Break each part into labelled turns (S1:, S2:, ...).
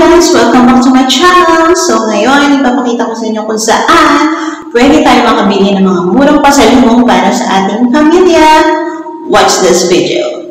S1: guys! Welcome back to my channel! So ngayon, ipapakita ko sa inyo kung saan pwede tayo makabili ng mga murang pasalubong para sa ating pamilya. Watch this video!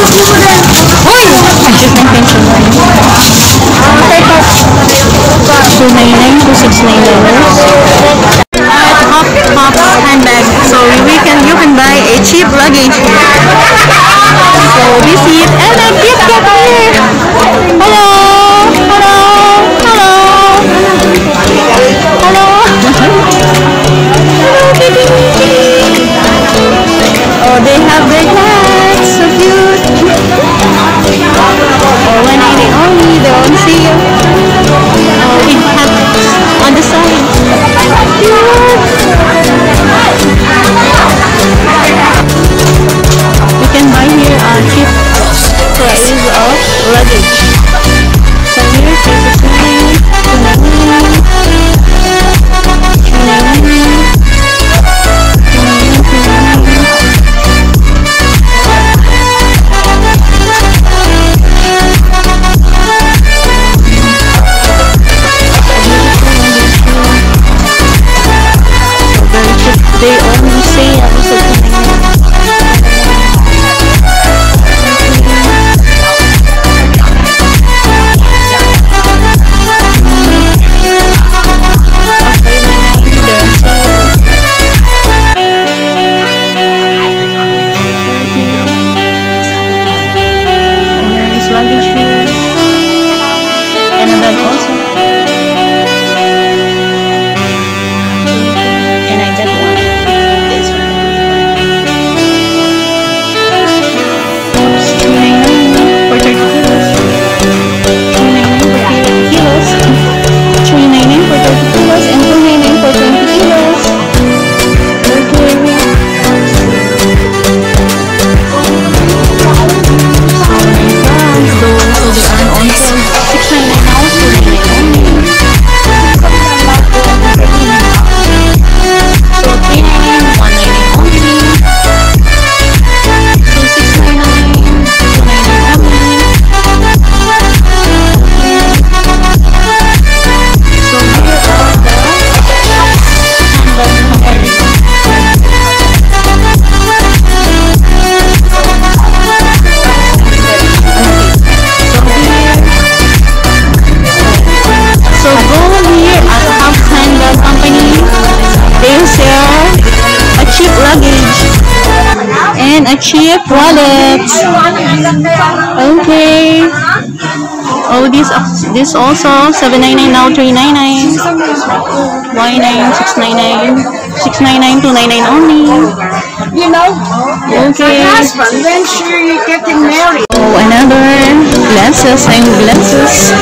S2: Adjust ng pension line. 299 to $699. Top handbag. So you can buy a cheap luggage here. So we see it and then get here. Hello. Oh, they have their hats, so cute. Oh, 180 only, they're on sale. Oh, we have on the side. You can buy here a cheap price of luggage. So here, $299. They only say luggage here and a bag also. And I got one. This one. $299 for 30 kilos. $299 for 30 kilos and $299 for 20 kilos. And a cheap wallet. Okay. Oh, this also $799 now $399. Why $699? $699 $299 only.
S3: You know,
S2: okay.
S3: husband, then sure you're getting married.
S2: Oh, another glasses and glasses.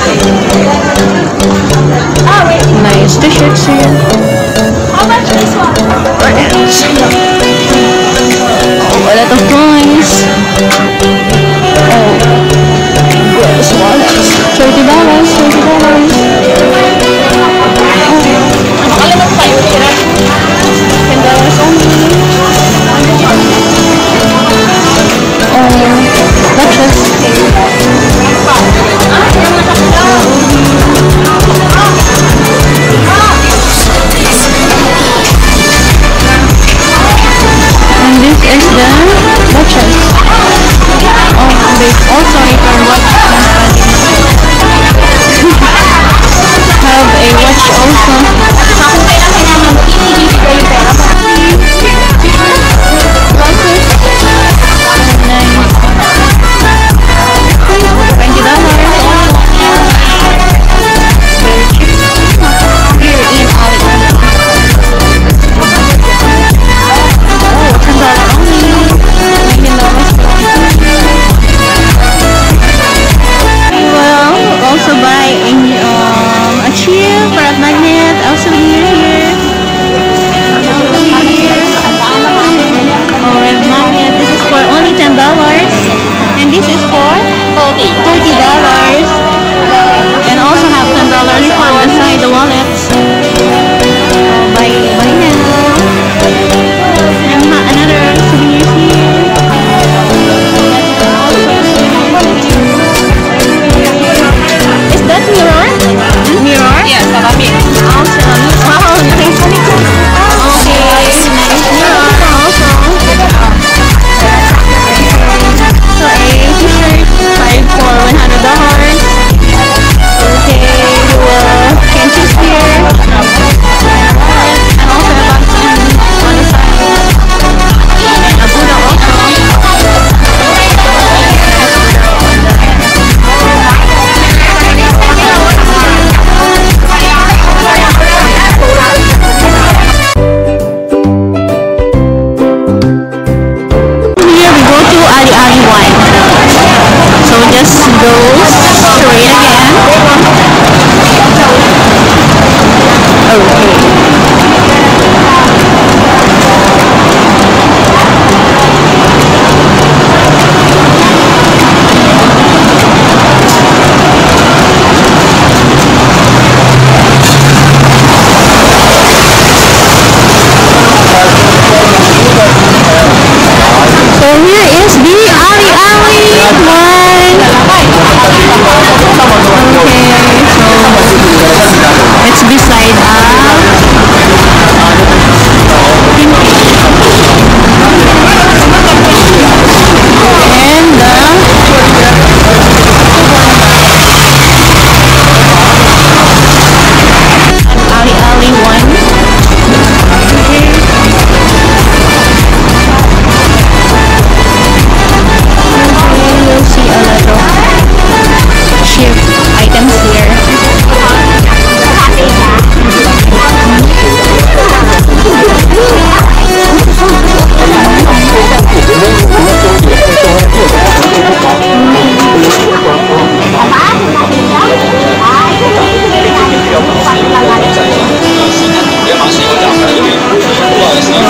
S2: Nice t-shirts here.
S3: How much this one?
S2: A lot of coins. Oh, gross wallets. $30. $10 only. Watches.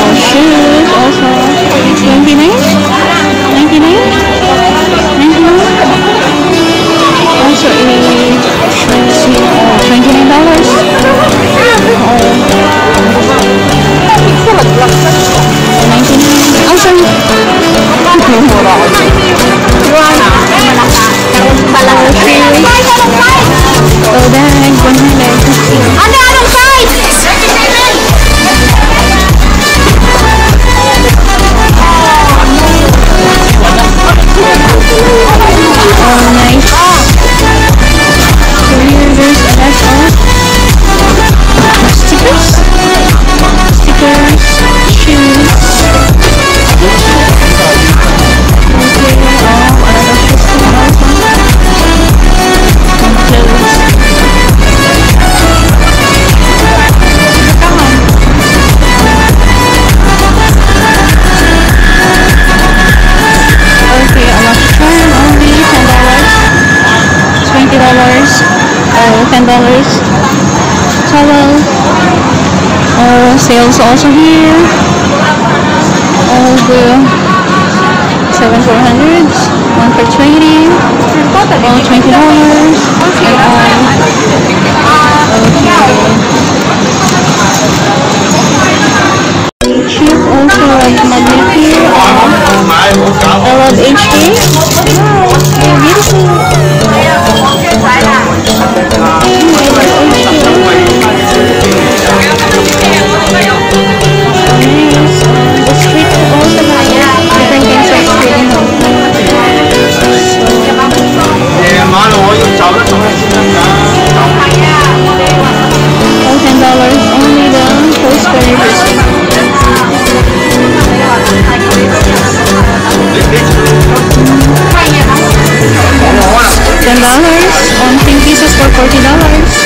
S2: shoes also 29, 99, 99. Also a shoes here, $29. Oh, sorry. Oh, dahil 10 dollars. Towel. Sales also here. All the 7,400s. One for 20. All $20. And all. Cheap also like magnet here. I love HD. Wow, they're beautiful. $10 on 10 pieces for $40.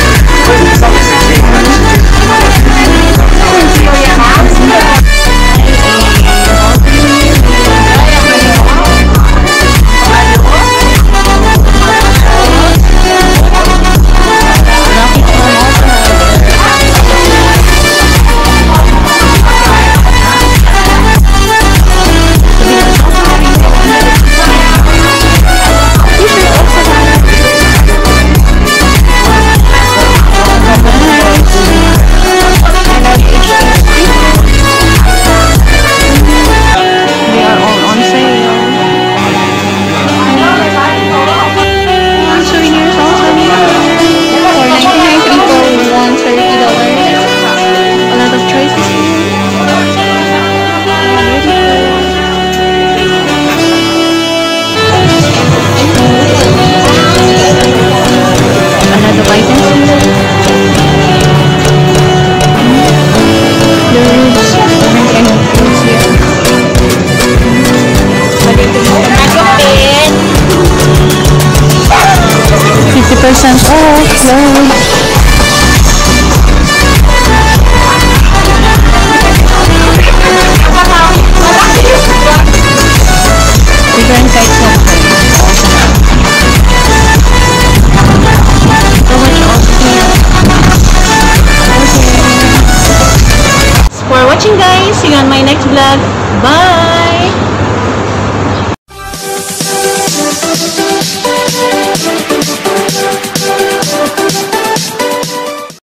S2: Percent off, clothes. Different types of things also. So much also here. Okay. For watching guys, see you on my next vlog. Bye!